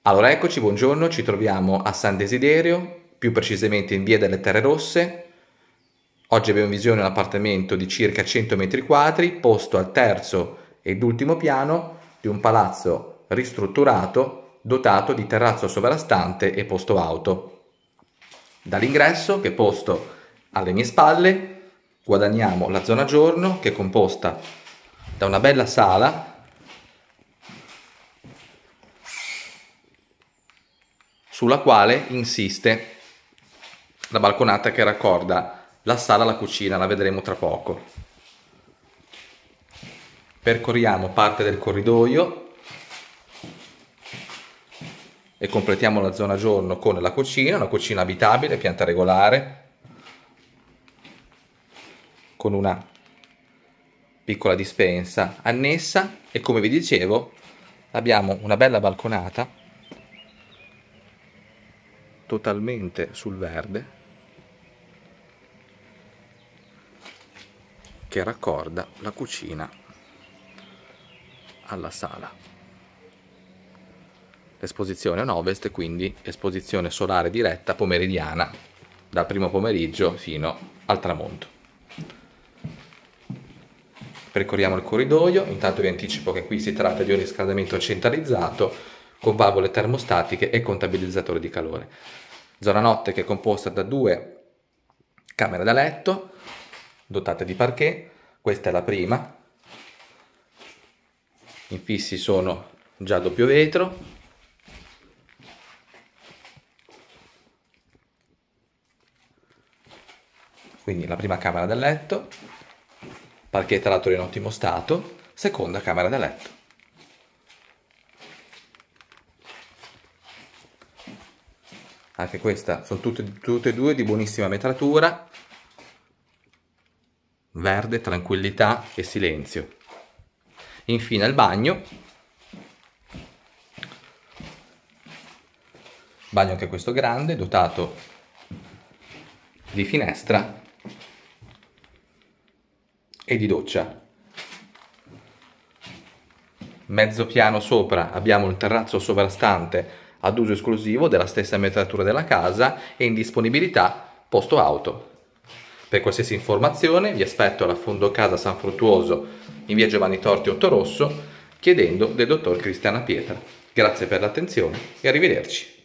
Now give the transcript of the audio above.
Allora eccoci, buongiorno, ci troviamo a San Desiderio, più precisamente in via delle Terre Rosse. Oggi abbiamo in visione un appartamento di circa 100 metri quadri, posto al terzo ed ultimo piano di un palazzo ristrutturato, dotato di terrazzo sovrastante e posto auto. Dall'ingresso, che è posto alle mie spalle, guadagniamo la zona giorno, che è composta da una bella sala sulla quale insiste la balconata che raccorda la sala alla cucina, la vedremo tra poco. Percorriamo parte del corridoio e completiamo la zona giorno con la cucina, una cucina abitabile, pianta regolare, con una piccola dispensa annessa e, come vi dicevo, abbiamo una bella balconata totalmente sul verde che raccorda la cucina alla sala. L'esposizione è un ovest, quindi esposizione solare diretta pomeridiana dal primo pomeriggio fino al tramonto. Percorriamo il corridoio, intanto vi anticipo che qui si tratta di un riscaldamento centralizzato con valvole termostatiche e contabilizzatore di calore. Zona notte che è composta da 2 camere da letto dotate di parquet. Questa è la prima, i infissi sono già a doppio vetro, quindi la prima camera da letto, parquet tra l'altro in ottimo stato, seconda camera da letto. Anche questa sono tutte e due di buonissima metratura, verde, tranquillità e silenzio. Infine il bagno anche questo grande, dotato di finestra e di doccia. Mezzo piano sopra abbiamo un terrazzo sovrastante ad uso esclusivo della stessa metratura della casa e in disponibilità posto auto. Per qualsiasi informazione vi aspetto alla Fondo Casa San Fruttuoso in via Giovanni Torti 8 Rosso, chiedendo del dottor Cristiana Pietra. Grazie per l'attenzione e arrivederci.